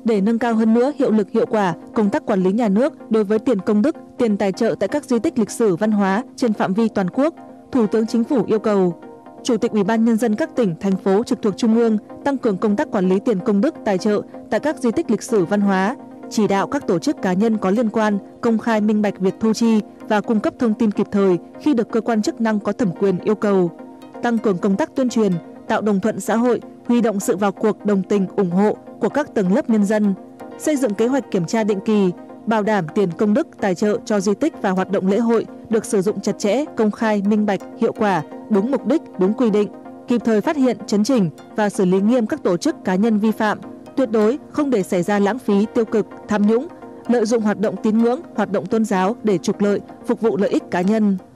Để nâng cao hơn nữa hiệu lực hiệu quả công tác quản lý nhà nước đối với tiền công đức, tiền tài trợ tại các di tích lịch sử văn hóa trên phạm vi toàn quốc, Thủ tướng Chính phủ yêu cầu Chủ tịch Ủy ban Nhân dân các tỉnh, thành phố trực thuộc Trung ương tăng cường công tác quản lý tiền công đức, tài trợ tại các di tích lịch sử văn hóa, chỉ đạo các tổ chức cá nhân có liên quan công khai minh bạch việc thu chi và cung cấp thông tin kịp thời khi được cơ quan chức năng có thẩm quyền yêu cầu, tăng cường công tác tuyên truyền, tạo đồng thuận xã hội, huy động sự vào cuộc đồng tình ủng hộ của các tầng lớp nhân dân, xây dựng kế hoạch kiểm tra định kỳ, bảo đảm tiền công đức tài trợ cho di tích và hoạt động lễ hội được sử dụng chặt chẽ, công khai, minh bạch, hiệu quả, đúng mục đích, đúng quy định, kịp thời phát hiện, chấn chỉnh và xử lý nghiêm các tổ chức cá nhân vi phạm, tuyệt đối không để xảy ra lãng phí, tiêu cực, tham nhũng, lợi dụng hoạt động tín ngưỡng, hoạt động tôn giáo để trục lợi, phục vụ lợi ích cá nhân.